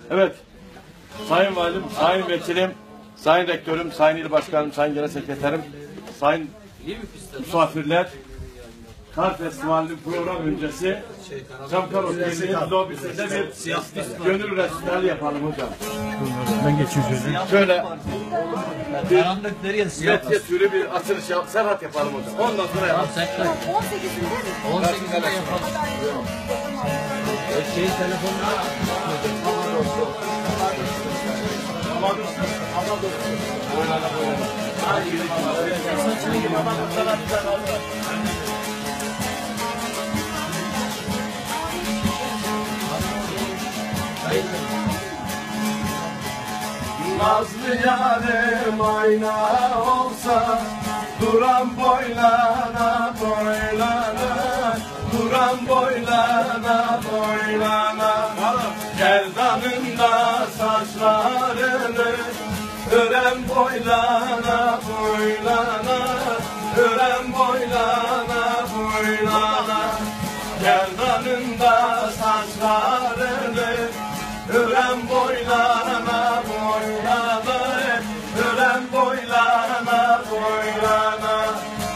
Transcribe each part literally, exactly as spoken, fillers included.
Evet, Sayın Valim, Sayın Vekilim, Sayın Rektörüm, Sayın İl Başkanım, Sayın Genel Sekreterim, Sayın misafirler, Kar Festivali'nin program öncesi Camkar Oteli'nin lobisinde bir gönül resitali yapalım hocam. Ben geçeyim şöyle. Şöyle bir metye türü bir açılış yap, serhat yapalım hocam. Ondan sonra yapalım. on sekizinde on sekizinde yapalım. Şeyin telefonunu Ama dostum, ama dostum. Oynana oynana. Hadi gidelim. Saçını gibi ama sana bir tane aldı. Nazlı yarim ayna olsa, duran boylana boylana, duran boylana boylana, gerdanında saçlarını ören boylana boylana, ören boylana boylana, gerdanında saçlarını ören boylana boylana, ören boylana boylana.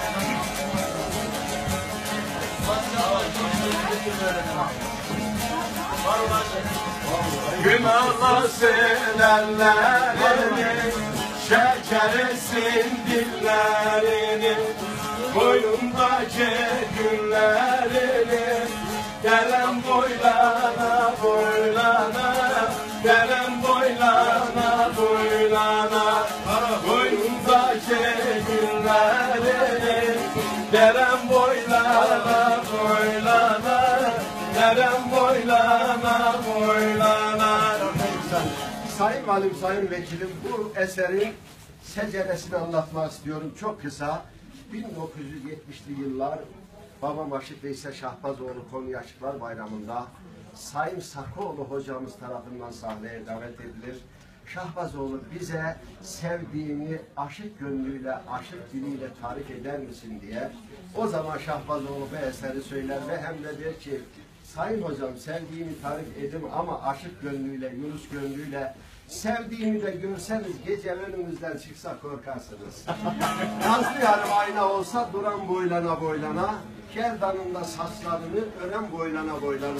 Günahla silerlerini, şekeresin dillerini, boynundaki günlerini, gelen boylana boylana, gelen boylana boylana, boynundaki günlerini, gelen boylana boylana, gelen boylana boylana. Sayın Valim, Sayın Vekilim, bu eserin seceresini anlatmak istiyorum. Çok kısa. bin dokuz yüz yetmişli yıllar babam Aşık Veysel Şahbazoğlu Konya Aşıklar Bayramı'nda Sayın Sakoğlu hocamız tarafından sahneye davet edilir. Şahbazoğlu bize sevdiğini aşık gönlüyle, aşık diliyle tarif eder misin diye. O zaman Şahbazoğlu bu eseri söyler ve hem de der ki, Sayın hocam sevdiğimi tarif edin ama aşık gönlüyle, Yunus gönlüyle, sevdiğimi de görseniz gece önümüzden çıksa korkarsınız. Nazlı yarım ayna olsa duran boylana boylana, gerdanında saçlarını ören boylana boylana.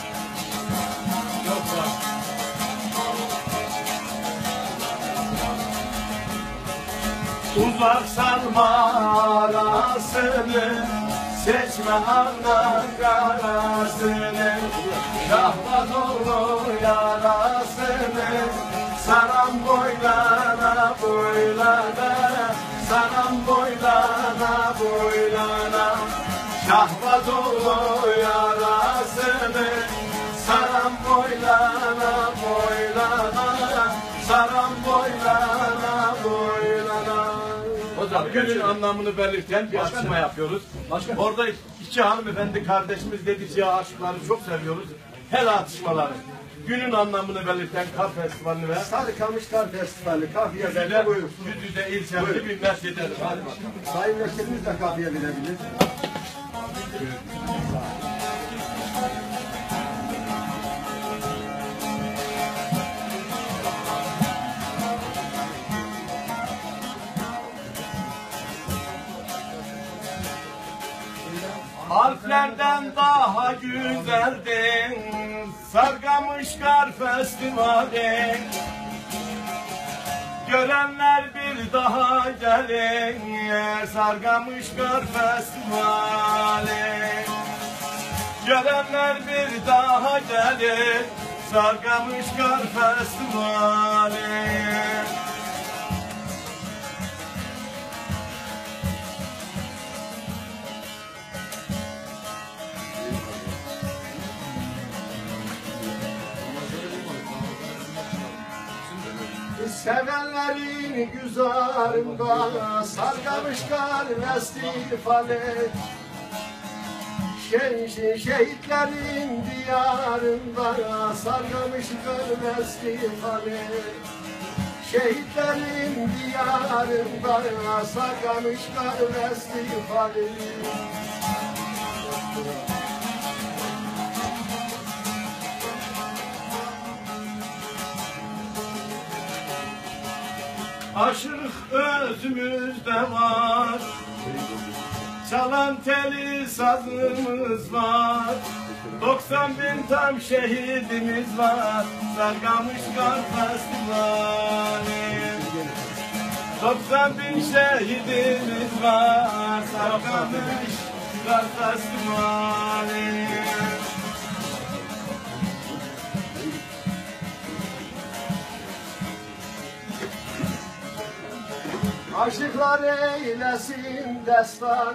Yok ya. Uzak sarma arasını, seçme andan karasını, Şahbazoğlu yarasını, saran boylana boylana, saran boylana boylana, Şahbazoğlu yarasını, saran boylana boylana, saran boylana boylana. Hocam günün anlamını belirten bir açıklama yapıyoruz. Başka? Orada iki hanımefendi kardeşimiz dedi ki ya aşkları çok seviyoruz. Her atışmaları. Günün anlamını belirten Kar Festivali ve Sarıkamış Kar Festivali kafiyede Yüzüde, buyurun. yüzüde ilçemli bir mesleğidir. Hadi bakalım. Sayın Vekilimiz de kafiye bilebilir. Harflerden daha güzeldin Sargamış Kar Festivali. Görenler bir daha gelin Sargamış Kar Festivali. Görenler bir daha gelin Sargamış Kar Festivali. Sevenlerin güzarında Sargamış kar vestifali. Şeh şehitlerin diyarında Sargamış kar vestifali. Şehitlerin diyarında Sargamış kar vestifali. Aşık özümüzde var, çalan teli sazımız var. Doksan bin tam şehidimiz var, Sarıkamış Kar Festivali. Doksan bin şehidimiz var, Sarıkamış Kar Festivali. Aşıklar eylesin destan,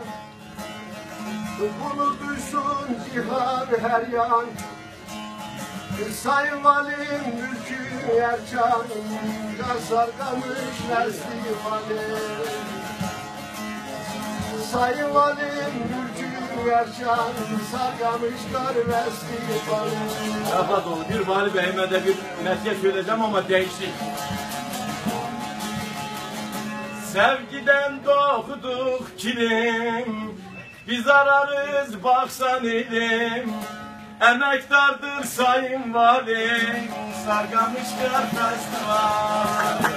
bunu duysun cihan her yan. Sayın Valim Mülkü Ercan, Sarıkamış Festivali. Sayın Valim Mülkü Ercan, Sarıkamış Kar Festivali. Rahat olun, bir Vali Bey'ime de bir mesaj söyleyeceğim ama değişik. Sevgiden doğduk kilim, biz ararız baksan ilim. Emektardır Sayın Valim, Sarıkamış Kar Festivali.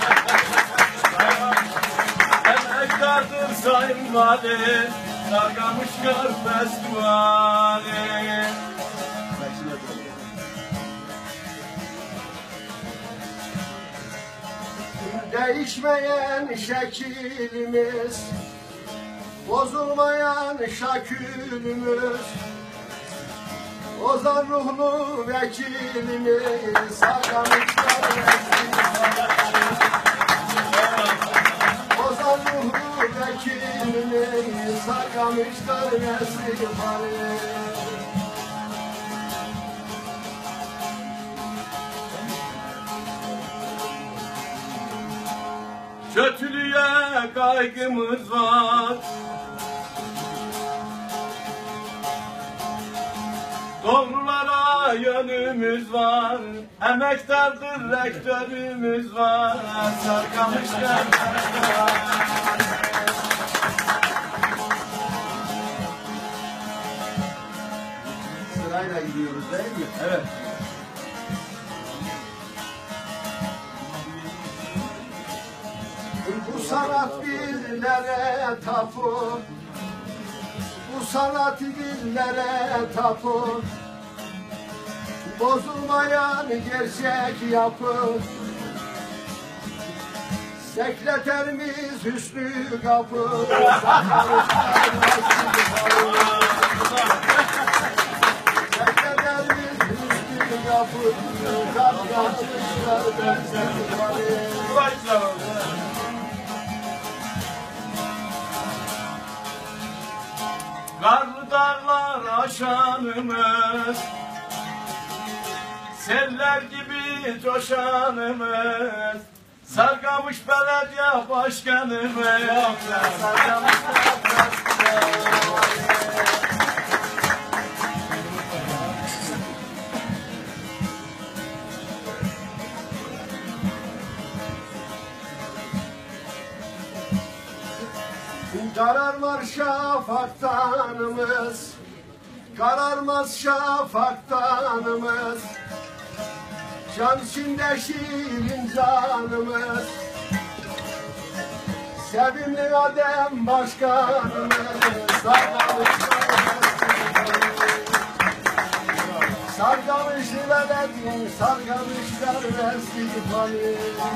Emektardır Sayın Valim, Sarıkamış Kar Festivali. Değişmeyen şekilimiz, bozulmayan şakülümüz, ozan ruhlu vekilimiz, Sarıkamış Kar Festivali. Ozan ruhlu vekilimiz, Sarıkamış Kar Festivali. Kötülüğe kaygımız var, doğrulara yönümüz var. Emektardır rektörümüz var, Sarıkamış Kar Festivali. Sırayla gidiyoruz değil mi? Evet. Bu sanat dillere tapu, bu sanat dillere tapu, bozulmayan gerçek yapı. Sekreterimiz Hüsnü Kapı, sekreterimiz Hüsnü Kapı, Karlı dağlar aşanımız, seller gibi coşanımız, Sarıkamış Belediye Başkanımız, Sarıkamış Kararmaz şafaktanımız, kararmaz şafaktanımız, can içinde şirin canımız, sevimli Adem Başkanımız, Sarıkamış Sarıkamış Belediye, Sarıkamış Kar Festivali.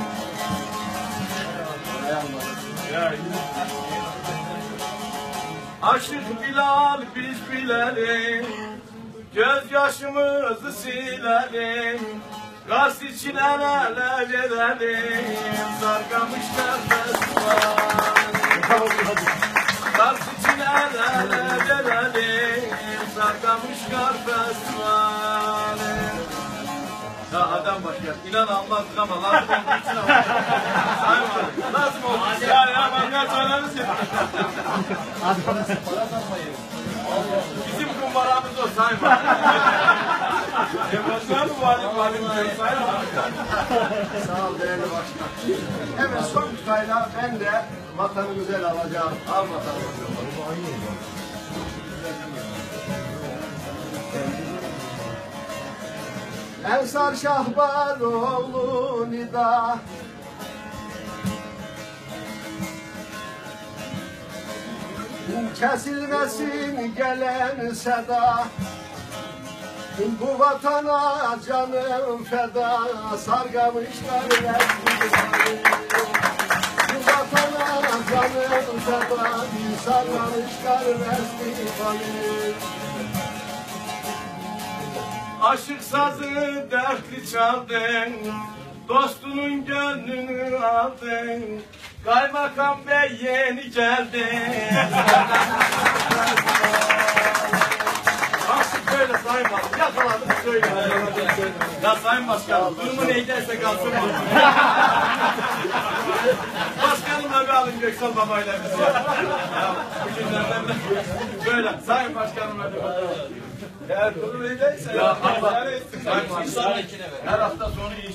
Aşık Bilal biz bilelim, gözyaşımızı silelim, gaz için el ele verelim, Sarıkamış Kar Festivali. Gaz için el ele verelim, Sarıkamış Kar Festivali. Ya adam başka, inan anlattık ama lazım olduğu için anlattık. Lazım olduğu için. Ya ya ben ya söylemişsin. Bizim kumbaramız o, sayma. Emosyonel mi valim valim diyor, sayma. Sağ ol değerli başkan. Evet, son tutayla ben de vatanımızı ele alacağım. Al vatanımızı. Ensar Şahbaroğlu Nida, Kesilmesin gelen seda, bu vatana canım feda, sargamışlar resmi. Bu vatana canım feda, sargamışlar resmi. Aşık sazı dertli çaldın, dostunun gönlünü aldın. Kaymakam bey yeni geldi. Aşık böyle Sayın Başkanım, yakaladım söyle. Ya Sayın Başkanım, durumu neydeyse kalsın. Başkanımla bir alın Göksel babayla bizi. Ya, bu günlerden de böyle Sayın Başkanım hadi bakalım. Eğer durum neydeyse ya Allah. Sayın Başkanım, her hafta sonu